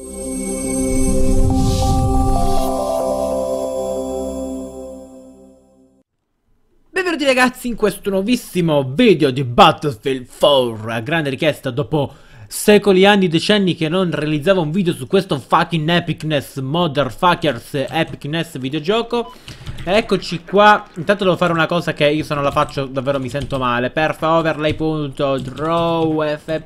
Benvenuti ragazzi in questo nuovissimo video di Battlefield 4. A grande richiesta, dopo secoli e anni, decenni che non realizzavo un video su questo fucking epicness, motherfuckers epicness videogioco. Eccoci qua. Intanto devo fare una cosa che io se non la faccio davvero mi sento male. Perf overlay.draw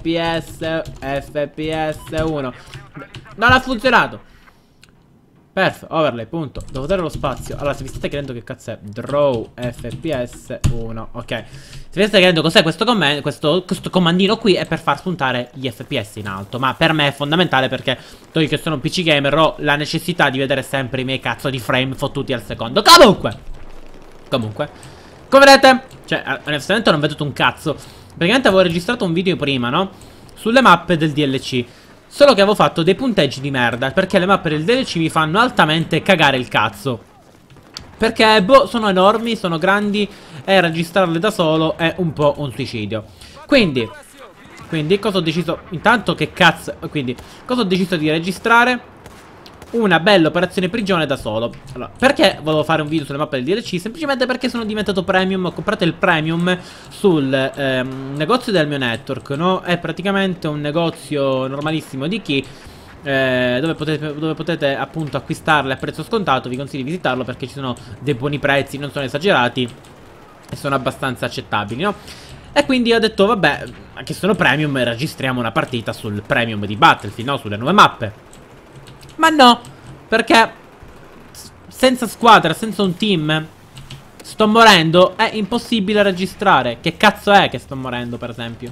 fps 1. Non ha funzionato. Perf, overlay, punto. Devo dare lo spazio. Allora, se vi state chiedendo che cazzo è draw fps 1, ok. Se vi state chiedendo cos'è questo comandino qui, è per far spuntare gli fps in alto. Ma per me è fondamentale perché io che sono un PC gamer ho la necessità di vedere sempre i miei cazzo di frame fottuti al secondo. Comunque, come vedete, cioè, onestamente non vedete un cazzo. Praticamente avevo registrato un video prima, no? Sulle mappe del DLC. Solo che avevo fatto dei punteggi di merda, perché le mappe del DLC mi fanno altamente cagare il cazzo. Perché, boh, sono enormi, sono grandi, e registrarle da solo è un po' un suicidio. Quindi cosa ho deciso? Intanto che cazzo... Quindi, cosa ho deciso di registrare? Una bella operazione prigione da solo. Allora, perché volevo fare un video sulle mappe del DLC? Semplicemente perché sono diventato premium. Ho comprato il premium sul negozio del mio network, no? È praticamente un negozio normalissimo di chi dove potete appunto acquistarle a prezzo scontato. Vi consiglio di visitarlo perché ci sono dei buoni prezzi, non sono esagerati e sono abbastanza accettabili, no? E quindi ho detto vabbè, anche se sono premium, registriamo una partita sul premium di Battlefield, no? Sulle nuove mappe. Ma no, perché senza squadra, senza un team, sto morendo, è impossibile registrare. Che cazzo è che sto morendo, per esempio?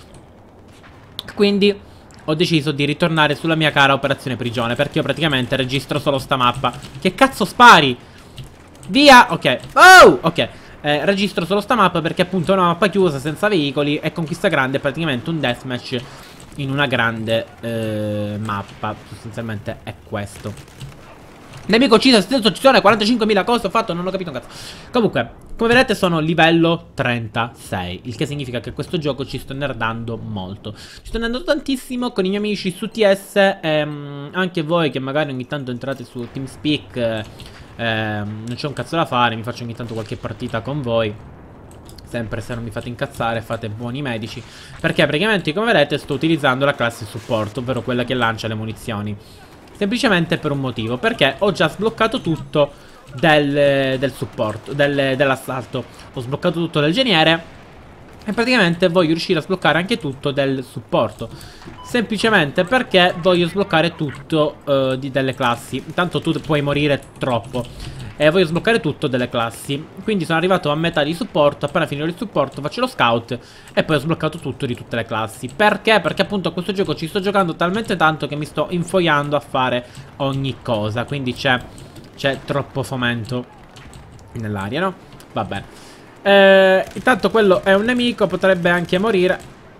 Quindi ho deciso di ritornare sulla mia cara operazione prigione, perché io praticamente registro solo sta mappa. Che cazzo spari? Via, ok. Oh, ok. Registro solo sta mappa perché appunto è una mappa chiusa, senza veicoli, e Conquista Grande è praticamente un deathmatch in una grande mappa. Sostanzialmente è questo. Nemico ucciso, assistenza uccisione, 45.000 cose ho fatto, non ho capito un cazzo. Comunque, come vedete sono livello 36, il che significa che questo gioco ci sto nerdando molto. Ci sto nerdando tantissimo con i miei amici su TS, anche voi che magari ogni tanto entrate su TeamSpeak, non c'è un cazzo da fare, mi faccio ogni tanto qualche partita con voi. Sempre se non mi fate incazzare, fate buoni medici. Perché praticamente, come vedete, sto utilizzando la classe supporto, ovvero quella che lancia le munizioni. Semplicemente per un motivo, perché ho già sbloccato tutto del supporto, dell'assalto. Ho sbloccato tutto del geniere e praticamente voglio riuscire a sbloccare anche tutto del supporto. Semplicemente perché voglio sbloccare tutto delle classi. Intanto tu puoi morire troppo. E voglio sbloccare tutto delle classi. Quindi sono arrivato a metà di supporto. Appena finirò il supporto faccio lo scout. E poi ho sbloccato tutto di tutte le classi. Perché? Perché appunto a questo gioco ci sto giocando talmente tanto che mi sto infoiando a fare ogni cosa. Quindi c'è troppo fomento nell'aria, no? Va bene. Intanto quello è un nemico. Potrebbe anche morire.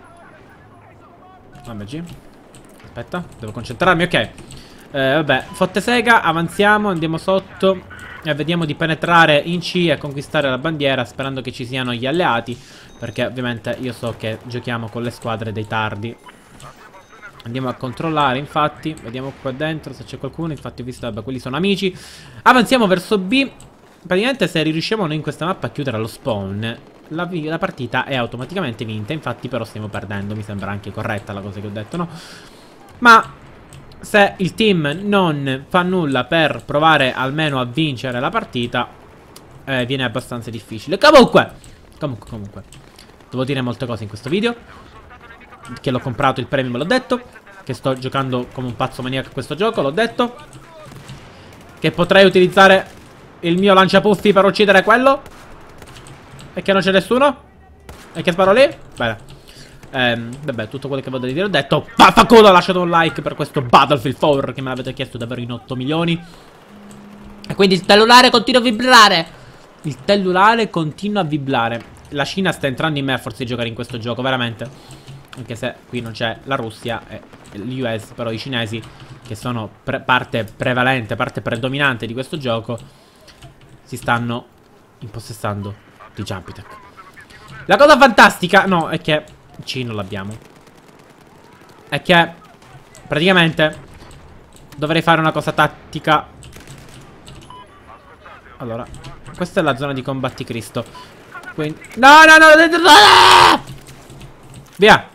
Vabbè, G. Aspetta, devo concentrarmi, ok. Vabbè, fotte sega, avanziamo, andiamo sotto e vediamo di penetrare in C e conquistare la bandiera, sperando che ci siano gli alleati, perché ovviamente io so che giochiamo con le squadre dei tardi. Andiamo a controllare, infatti, vediamo qua dentro se c'è qualcuno. Infatti ho visto, vabbè, quelli sono amici. Avanziamo verso B. Praticamente se riusciamo noi in questa mappa a chiudere allo spawn, la partita è automaticamente vinta. Infatti però stiamo perdendo, mi sembra anche corretta la cosa che ho detto, no? Ma se il team non fa nulla per provare almeno a vincere la partita, viene abbastanza difficile. Comunque, devo dire molte cose in questo video. Che l'ho comprato il premium, l'ho detto. Che sto giocando come un pazzo maniaco a questo gioco, l'ho detto. Che potrei utilizzare il mio lanciapuffi per uccidere quello. E che non c'è nessuno. E che sparo lì. Bene. Vabbè, tutto quello che voglio dire ho detto. Vaffanculo, lasciate un like per questo Battlefield 4 che me l'avete chiesto davvero in 8 milioni. E quindi il cellulare continua a vibrare. Il cellulare continua a vibrare. La Cina sta entrando in me a forza di giocare in questo gioco, veramente. Anche se qui non c'è la Russia e l'US, però i cinesi, che sono parte prevalente, parte predominante di questo gioco, si stanno impossessando di Jumpitech. La cosa fantastica, no, è che C non l'abbiamo. È che praticamente dovrei fare una cosa tattica. Allora, questa è la zona di combatti Cristo. Quindi... No, no, no! Via!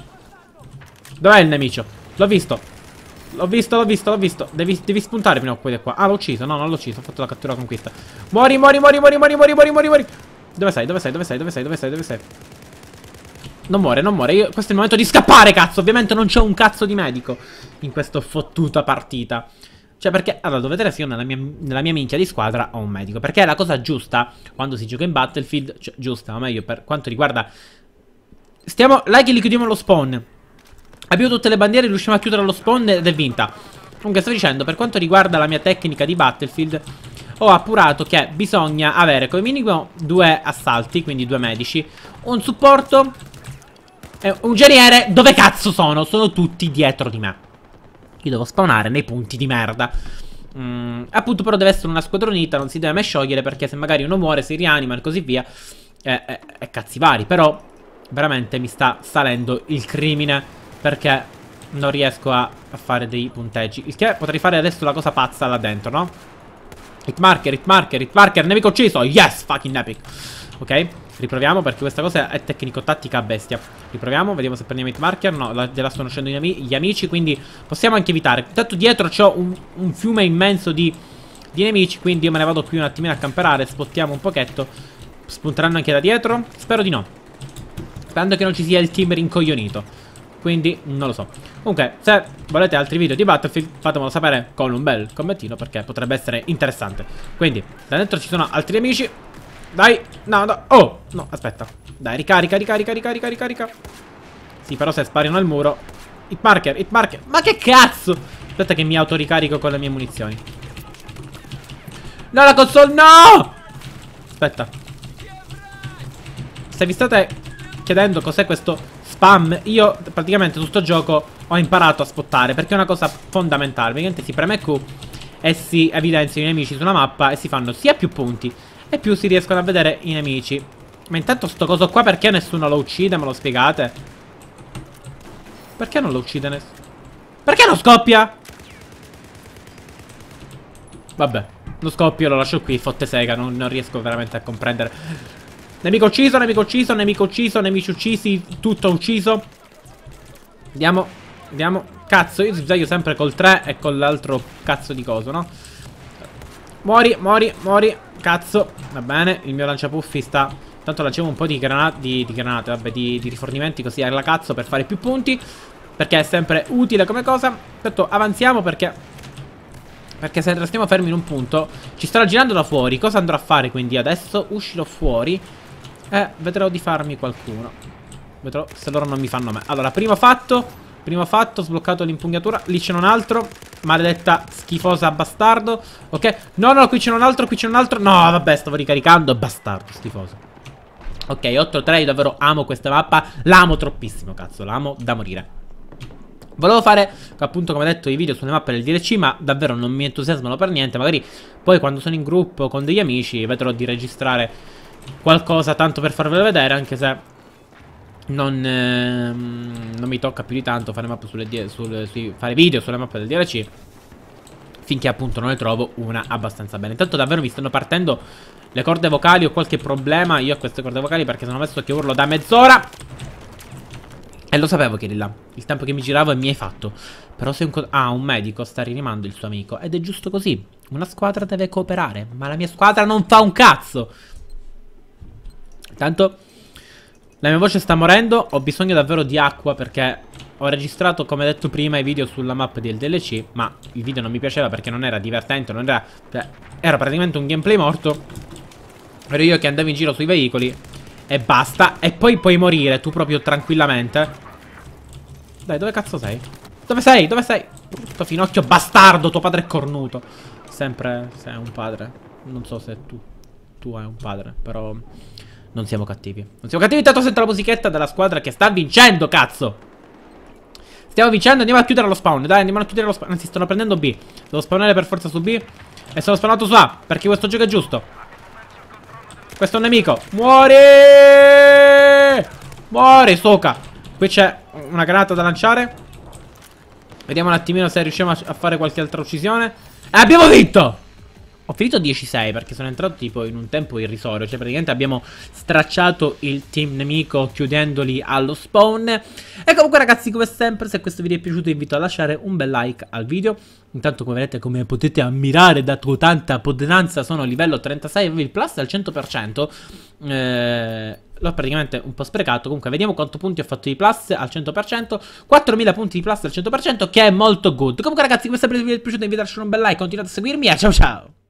Dov'è il nemico? L'ho visto. L'ho visto, l'ho visto, l'ho visto. Devi spuntare prima o poi da qua. Ah, l'ho ucciso. No, non l'ho ucciso. Ho fatto la cattura conquista. Muori, muori, muori, muori, muori, muori, muori, muori, muori. Dove sei? Dove sei? Dove sei? Dove sei? Dove sei? Dove sei? Non muore, non muore. Questo è il momento di scappare, cazzo. Ovviamente non c'è un cazzo di medico in questa fottuta partita. Cioè, perché, allora, dovete vedere se io nella mia minchia di squadra ho un medico. Perché è la cosa giusta quando si gioca in Battlefield. Cioè, giusta, o meglio, per quanto riguarda... Là che li chiudiamo lo spawn. Abbiamo tutte le bandiere, riusciamo a chiudere lo spawn ed è vinta. Comunque, sto dicendo, per quanto riguarda la mia tecnica di Battlefield, ho appurato che bisogna avere come minimo 2 assalti, quindi 2 medici, un supporto e un geniere. Dove cazzo sono? Sono tutti dietro di me. Io devo spawnare nei punti di merda. Appunto, però deve essere una squadra unita, non si deve mai sciogliere, perché se magari uno muore si rianima e così via. E cazzi vari. Però veramente mi sta salendo il crimine, perché non riesco a fare dei punteggi. Il che potrei fare adesso la cosa pazza là dentro, no? Hitmarker, hitmarker, hitmarker, nemico ucciso. Yes, fucking epic. Ok, riproviamo, perché questa cosa è tecnico-tattica a bestia. Riproviamo, vediamo se prendiamo hitmarker. No, gliela stanno uscendo gli amici, quindi possiamo anche evitare. Intanto dietro c'ho un fiume immenso di nemici, quindi io me ne vado qui un attimino a camperare. Spottiamo un pochetto. Spunteranno anche da dietro? Spero di no. Sperando che non ci sia il team rincoglionito. Quindi non lo so. Comunque, se volete altri video di Battlefield, fatemelo sapere con un bel commentino, perché potrebbe essere interessante. Quindi, da dentro ci sono altri amici. Dai, no, no, oh, no, aspetta. Dai, ricarica, ricarica, ricarica, ricarica. Sì, però se sparano al muro. Hitmarker, hitmarker. Ma che cazzo? Aspetta che mi autoricarico con le mie munizioni. No, la console, no! Aspetta. Se vi state chiedendo cos'è questo spam, io praticamente tutto il gioco ho imparato a spottare, perché è una cosa fondamentale. Praticamente si preme Q e si evidenziano i nemici su una mappa e si fanno sia più punti e più si riescono a vedere i nemici. Ma intanto sto coso qua perché nessuno lo uccide? Me lo spiegate? Perché non lo uccide nessuno? Perché non scoppia? Vabbè, lo scoppio lo lascio qui, fotte sega, non riesco veramente a comprendere. Nemico ucciso, nemico ucciso, nemico ucciso, nemici uccisi, tutto ucciso. Andiamo, andiamo. Cazzo, io sbaglio sempre col 3 e con l'altro cazzo di coso, no? Muori, muori, muori. Cazzo, va bene, il mio lanciapuffi sta... Tanto lanciamo un po' di granate, vabbè, di rifornimenti così alla cazzo per fare più punti, perché è sempre utile come cosa. Tanto avanziamo perché se restiamo fermi in un punto ci starà girando da fuori. Cosa andrò a fare quindi adesso? Uscirò fuori e vedrò di farmi qualcuno. Vedrò se loro non mi fanno me. Allora, primo fatto, sbloccato l'impugnatura. Lì c'è un altro, maledetta schifosa bastardo. Ok, no, no, qui c'è un altro, qui c'è un altro. No, vabbè, stavo ricaricando, bastardo schifoso. Ok, 8-3, io davvero amo questa mappa. La amo troppissimo, cazzo, la amo da morire. Volevo fare, appunto, come detto, i video sulle mappe del DLC, ma davvero non mi entusiasmano per niente. Magari poi quando sono in gruppo con degli amici vedrò di registrare qualcosa tanto per farvelo vedere, anche se non mi tocca più di tanto fare mappe fare video sulle mappe del DLC, finché appunto non ne trovo una abbastanza bene. Intanto davvero mi stanno partendo le corde vocali. Ho qualche problema io a queste corde vocali, perché sono messo che urlo da mezz'ora. E lo sapevo che eri là. Il tempo che mi giravo e mi hai fatto. Però se un medico sta rianimando il suo amico. Ed è giusto così. Una squadra deve cooperare. Ma la mia squadra non fa un cazzo. Tanto la mia voce sta morendo. Ho bisogno davvero di acqua, perché ho registrato, come detto prima, i video sulla mappa del DLC. Ma il video non mi piaceva perché non era divertente. Non era... era praticamente un gameplay morto. Ero io che andavo in giro sui veicoli e basta. E poi puoi morire tu proprio tranquillamente. Dai, dove cazzo sei? Dove sei? Dove sei? Brutto finocchio bastardo, tuo padre è cornuto. Sempre sei un padre. Non so se tu hai un padre, però non siamo cattivi. Non siamo cattivi. Intanto sento la musichetta della squadra che sta vincendo, cazzo. Stiamo vincendo, andiamo a chiudere lo spawn. Dai, andiamo a chiudere lo spawn. Anzi, stanno prendendo B. Devo spawnare per forza su B. E sono spawnato su A, perché questo gioco è giusto. Questo è un nemico. Muori! Muori, Soka. Qui c'è una granata da lanciare. Vediamo un attimino se riusciamo a fare qualche altra uccisione. Abbiamo vinto! Ho finito 10-6 perché sono entrato tipo in un tempo irrisorio. Cioè praticamente abbiamo stracciato il team nemico chiudendoli allo spawn. E comunque ragazzi, come sempre, se questo video vi è piaciuto vi invito a lasciare un bel like al video. Intanto come vedete, come potete ammirare, dato tanta potenza, sono livello 36. Avevo il plus al 100%. L'ho praticamente un po' sprecato. Comunque vediamo quanto punti ho fatto di plus al 100%. 4000 punti di plus al 100%, che è molto good. Comunque ragazzi, come sempre se vi è piaciuto vi invito a lasciare un bel like, continuate a seguirmi e ciao ciao.